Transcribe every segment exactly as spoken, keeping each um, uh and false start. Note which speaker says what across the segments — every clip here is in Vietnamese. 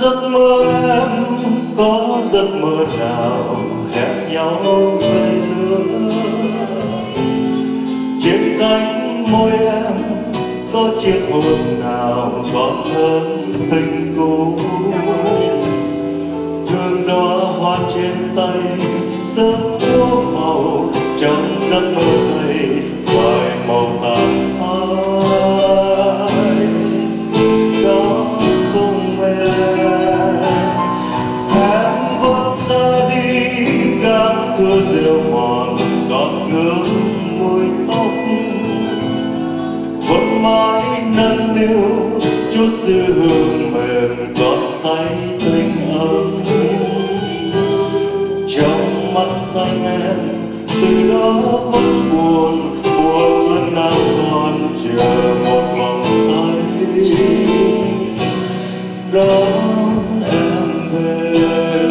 Speaker 1: giấc mơ em có giấc mơ nào hẹn nhau về nữa? Trên cánh môi em có chiếc hôn nào còn hơn tình cũ? Thương đó hoa trên tay sớm úa màu trong giấc mơ này phải màu tàn phai. Đó không em, em vẫn ra đi cam thưa rượu mòn còn cướp môi tóc, vẫn mãi nâng niu chút dư hương mềm còn say tình ấm. Trong mắt xanh em từ đó vẫn buồn, mùa xuân nào còn chờ một vòng tay đón em về.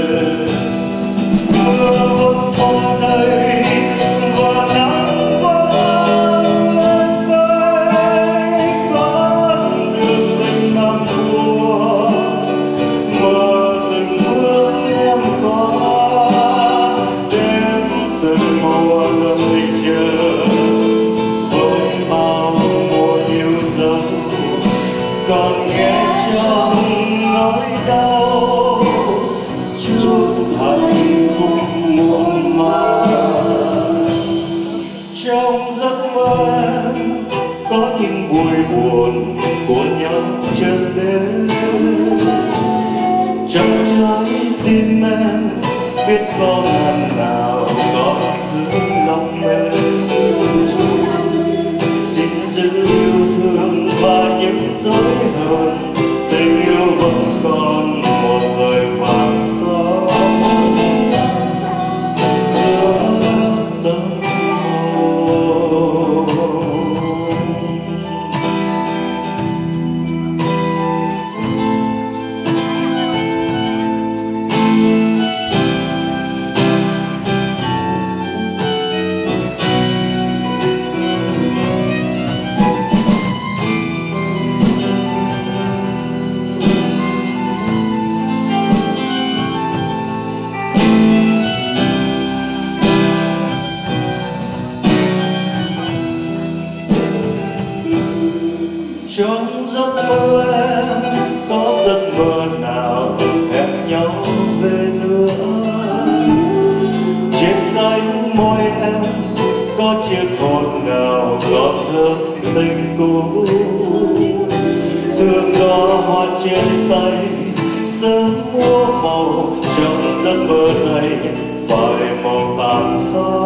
Speaker 1: Mưa vẫn qua đây và nắng vẫn lên vơi con đường tình năm mùa, mơ từng bước em qua đêm từng mùa đợi chờ với bao mùa yêu dấu. Còn nghe trong nỗi đau chút hạnh phúc muộn màng. Trong giấc mơ em có những vui buồn của nhau chợt đến, trong trái tim em biết có ngàn nào có thứ lòng mềm. Xin giữ yêu thương và những dối hờn, tình yêu vẫn còn một thời vàng son giữa tâm hồn. Trong giấc mơ em có giấc mơ nào hẹn nhau về nữa? Trên cánh môi em có chiếc hôn nào còn thơm tình cũ? Thương đó hoa trên tay sớm úa màu trong giấc mơ này phải màu tàn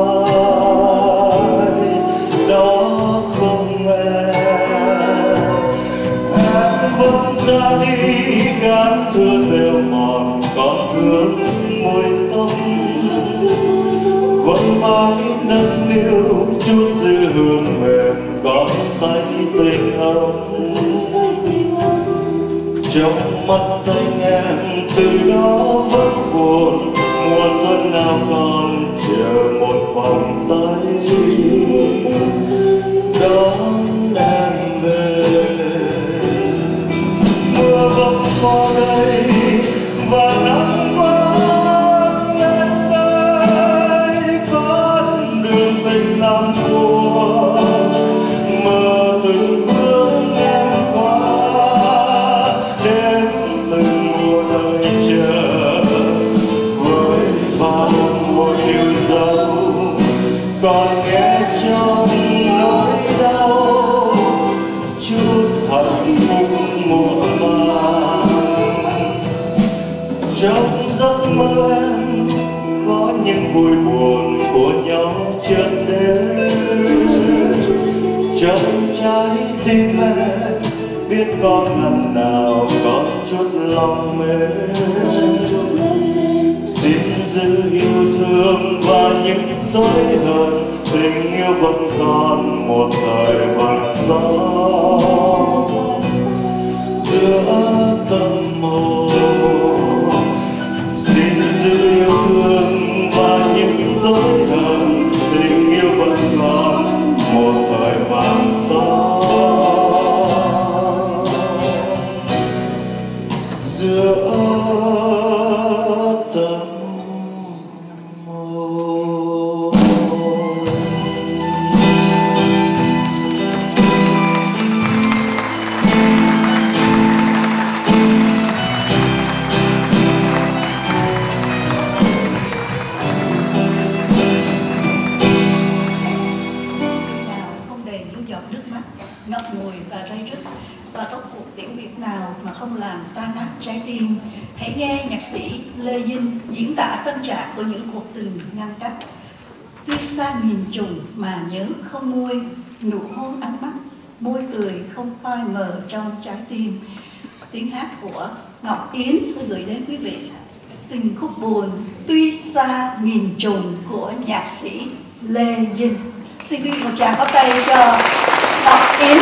Speaker 1: phai. Đó không em, vẫn ra đi cám thưa rêu mòn còn cướp môi tóc, vẫn mãi nâng niu chút dư hương mềm còn say tình ấm. Trong mắt xanh em từ đó vẫn buồn, mùa xuân nào còn chờ một vòng tay đón em về. Mưa vẫn qua đây và nắng vẫn lên vơi con đường tình năm mùa, mơ từng bước em qua đêm từng mùa đợi chờ với bao mùa yêu dấu. Còn nghe trong nỗi đau chút hạnh phúc muộn màng. Trong giấc mơ em có những vui buồn của nhau chợt đến, trong trái tim em biết có ngần nào có chút lòng mến. Xin giữ yêu thương và những dối hờn, tình yêu vẫn còn một thời vàng son giữa tâm hồn. Xin giữ yêu thương và những dối hờn, tình yêu vẫn còn một thời vàng son giữa
Speaker 2: hãy nghe nhạc sĩ Lê Dinh diễn tả tâm trạng của những cuộc tình ngăn cách. Tuy xa nghìn trùng mà nhớ không nguôi, nụ hôn ánh mắt, môi cười không phai mờ trong trái tim. Tiếng hát của Ngọc Yến sẽ gửi đến quý vị tình khúc buồn Tuy xa nghìn trùng của nhạc sĩ Lê Dinh. Xin quý vị một tràng pháo tay cho Ngọc Yến.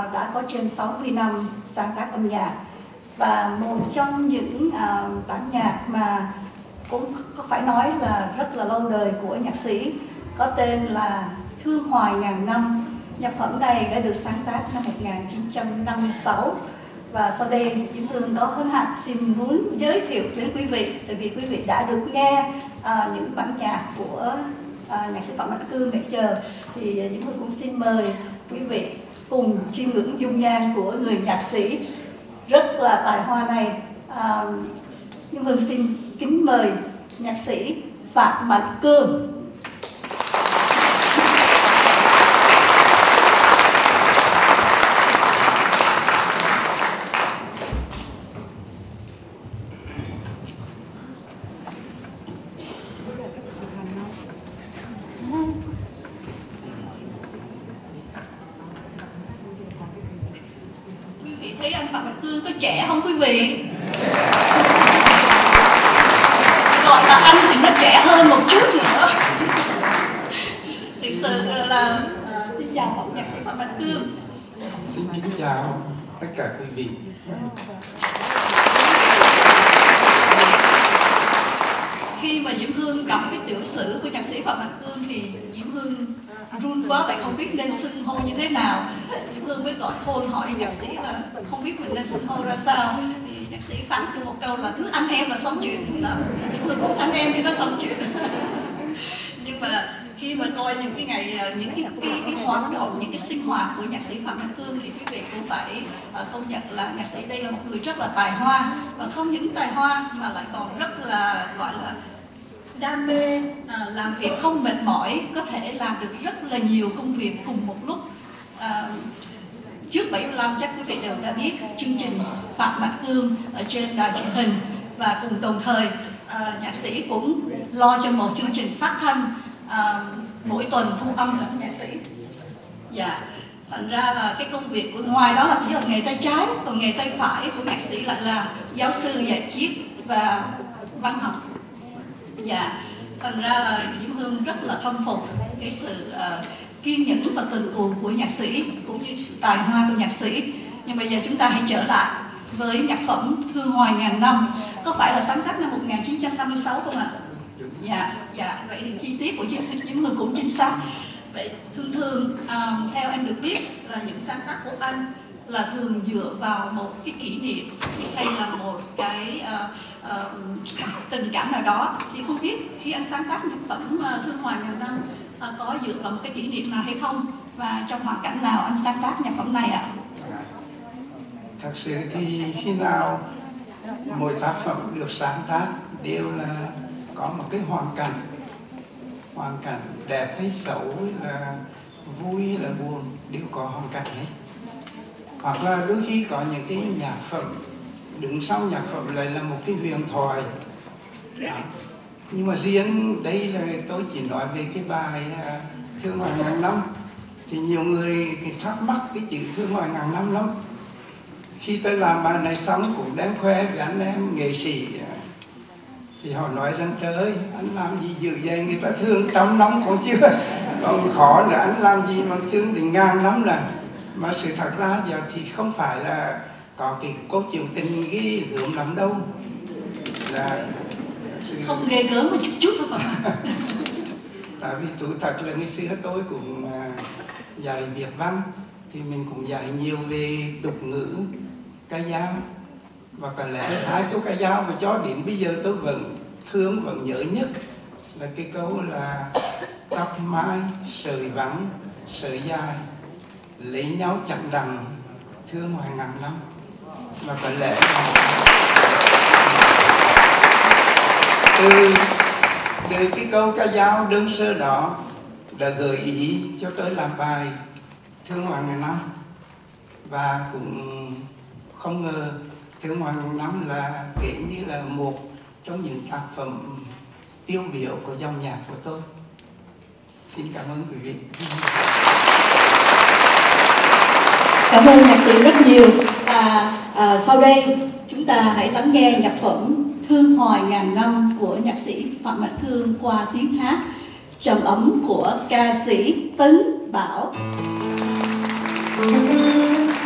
Speaker 2: à, đã có trên sáu mươi năm sáng tác âm nhạc, và một trong những à, bản nhạc mà cũng có phải nói là rất là lâu đời của nhạc sĩ có tên là Thương Hoài Ngàn Năm. Nhạc phẩm này đã được sáng tác năm một nghìn chín trăm năm mươi sáu, và sau đây Diễm Hương có hân hạnh xin muốn giới thiệu đến quý vị, tại vì quý vị đã được nghe à, những bản nhạc của à, nhạc sĩ Phạm Mạnh Cương nãy giờ, thì Diễm Hương cũng xin mời quý vị cùng chiêm ngưỡng dung nhan của người nhạc sĩ rất là tài hoa này. À, Diễm Hương xin kính mời nhạc sĩ Phạm Mạnh Cương. Quý vị thấy anh Phạm Mạnh Cương có trẻ không quý vị? Gọi là anh thì nó trẻ hơn một chút nữa. Thực sự là uh, xin chào Phạm nhạc sĩ Phạm Mạnh Cương.
Speaker 3: Xin kính chào tất cả quý vị.
Speaker 2: Khi mà Diễm Hương đọc cái tiểu sử của nhạc sĩ Phạm Mạnh Cương thì Diễm Hương run quá, tại không biết nên xưng hô như thế nào. Diễm Hương mới gọi phone hỏi nhạc sĩ là không biết mình nên xưng hô ra sao, thì nhạc sĩ phán cho một câu là cứ anh em là xong chuyện. Đó, Diễm Hương cũng anh em thì nó xong chuyện. Nhưng mà khi mà coi những cái ngày, những cái, cái, cái hoạt động, những cái sinh hoạt của nhạc sĩ Phạm Mạnh Cương thì quý vị cũng phải uh, công nhận là nhạc sĩ đây là một người rất là tài hoa, và không những tài hoa mà lại còn rất là gọi là đam mê, à, làm việc không mệt mỏi, có thể làm được rất là nhiều công việc cùng một lúc. À, trước bảy mươi lăm chắc quý vị đều đã biết chương trình Phạm Mạnh Cương ở trên đài truyền hình, và cùng đồng thời à, nhạc sĩ cũng lo cho một chương trình phát thanh à, mỗi tuần thu âm của nhạc sĩ. Dạ, thành ra là cái công việc của ngoài đó là chỉ là nghề tay trái, còn nghề tay phải của nhạc sĩ lại là giáo sư dạy triết và văn học. Dạ, thành ra là Diễm Hương rất là khâm phục cái sự uh, kiên nhẫn và cần cù của nhạc sĩ, cũng như sự tài hoa của nhạc sĩ. Nhưng bây giờ chúng ta hãy trở lại với nhạc phẩm Thương Hoài Ngàn Năm. Có phải là sáng tác năm một nghìn chín trăm năm mươi sáu không ạ? Dạ, dạ, vậy thì chi tiết của Diễm Hương cũng chính xác. Vậy thường thường um, theo em được biết là những sáng tác của anh là thường dựa vào một cái kỷ niệm hay là một cái uh, uh, tình cảm nào đó, thì không biết khi anh sáng tác nhạc phẩm uh, Thương Hoài Ngàn Năm uh, có dựa vào một cái kỷ niệm nào hay không, và trong hoàn cảnh nào anh sáng tác nhạc phẩm này ạ?
Speaker 3: Thật sự thì khi nào mỗi tác phẩm được sáng tác đều là có một cái hoàn cảnh, hoàn cảnh đẹp hay xấu, là vui là buồn, đều có hoàn cảnh hết. Hoặc là đôi khi có những cái nhạc phẩm đứng sau nhạc phẩm lại là một cái huyền thoại. Đó. Nhưng mà riêng đây là tôi chỉ nói về cái bài uh, Thương Hoài Ngàn Năm, thì nhiều người thì thắc mắc cái chữ Thương Hoài Ngàn Năm lắm. Khi tôi làm bài này xong cũng đem khoe với anh em nghệ sĩ, thì họ nói rằng trời ơi, anh làm gì dữ vậy, người ta thương trăm năm còn chưa, còn khó nữa, anh làm gì mà thương đến ngàn năm lần. Mà sự thật ra giờ thì không phải là có cái câu chuyện tình ghi gớm lắm đâu, là sự...
Speaker 2: không ghê gớm một chút chút thôi phải.
Speaker 3: Tại vì thú thật là ngày xưa tôi cũng uh, dạy Việt văn, thì mình cũng dạy nhiều về tục ngữ, ca dao, và có lẽ hai câu ca dao mà cho đến bây giờ tôi vẫn thương, vẫn nhớ nhất là cái câu là tóc mai sợi vắng sợi dài, lấy nhau chẳng đằng thương hoài ngàn năm. Và có lẽ từ từ cái câu ca dao đơn sơ đó đã gợi ý cho tôi làm bài Thương Hoài Ngàn Năm. Và cũng không ngờ Thương Hoài Ngàn Năm là kể như là một trong những tác phẩm tiêu biểu của dòng nhạc của tôi. Xin cảm ơn quý vị.
Speaker 2: Cảm ơn nhạc sĩ rất nhiều. Và à, sau đây chúng ta hãy lắng nghe nhạc phẩm Thương Hoài Ngàn Năm của nhạc sĩ Phạm Mạnh Cương qua tiếng hát trầm ấm của ca sĩ Tấn Bảo.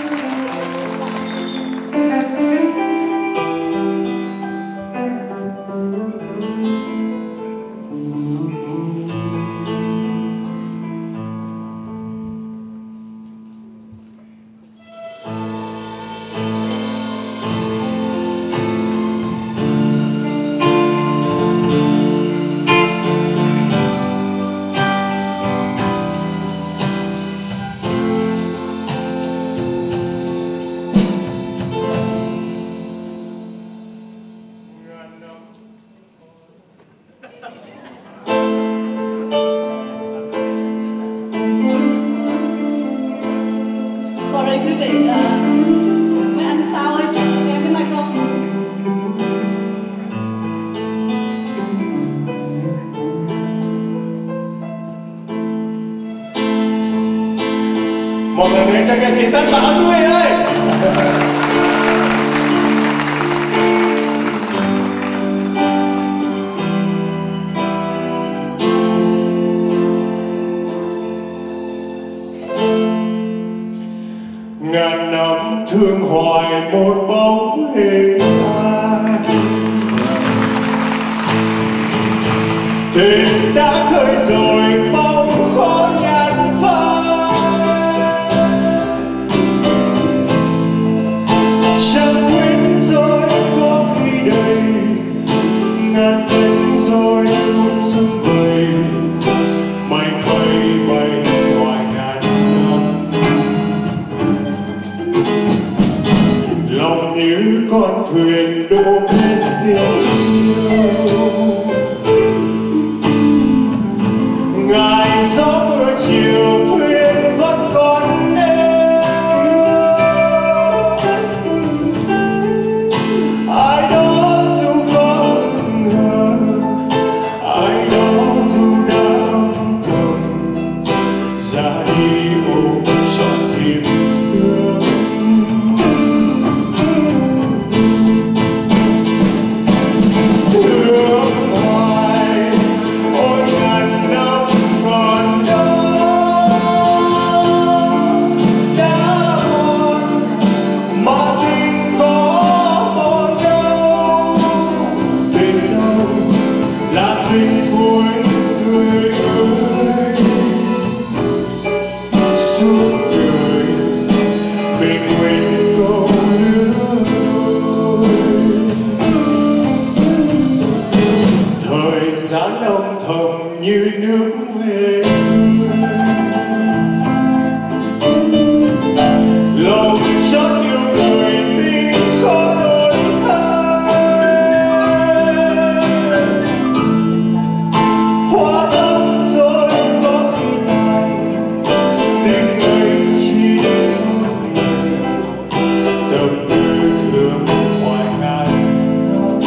Speaker 1: dành cho ca sĩ Tân Bảo Tươi ơi. Ngàn năm thương hoài một bóng hình ai, tình đã khơi rồi bóng khó nhạt phai, chẳng quên rồi có khi đây ngàn cánh rồi cũng sum vầy mây mây bay ngoài ngàn năm, lòng như con thuyền đổ bên tình yêu. Ngày gió mưa chiều thuyền vẫn còn neo, ai đó dù có hững hờ, ai đó dù đã âm thầm ra đi ôm trọn niềm thương. Thương hoài ôi ngàn năm còn đâu đã buồn, mà tình có một đâu, tình đâu là tình cuối người ơi. Suốt đời mình quên câu lứa đôi, thời gian âm thầm như nước về lòng chót yêu người tình khó đổi thay, hóa thắm rồi có khi này tình ấy chỉ đến một lần, tâm tư thương hoài ngàn năm.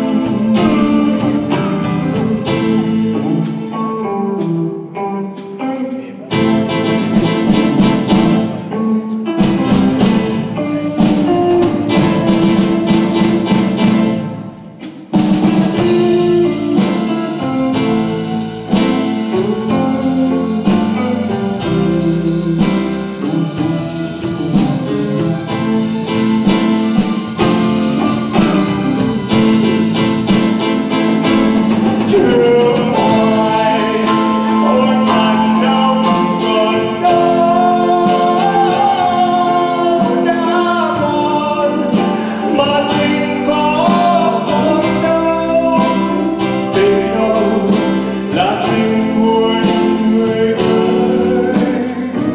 Speaker 1: Thương hoài ôi ngàn năm còn đâu đã buồn, mà tình có một đâu, tình đâu là tình cuối người ơi.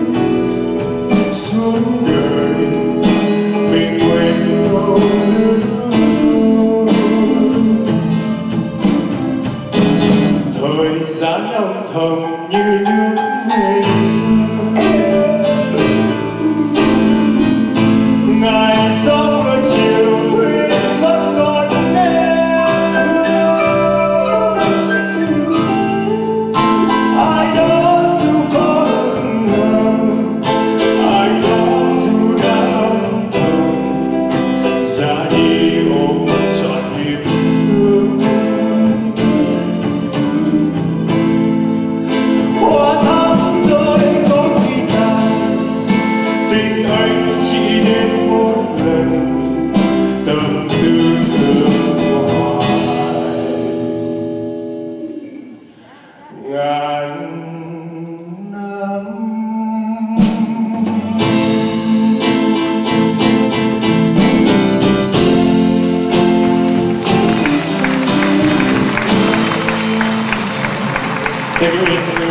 Speaker 1: Suốt đời mình quên câu lứa đôi, thời gian âm thầm như nước về ngày gió mưa chiều thuyền vẫn còn neo, ai đó dù có hững hờ, ai đó dù đã âm thầm ra đi ôm trọn niềm thương. Hóa thắm rồi có khi nào tình ấy chỉ đến một lần, tâm tư thương hoài ngàn năm. Thank you.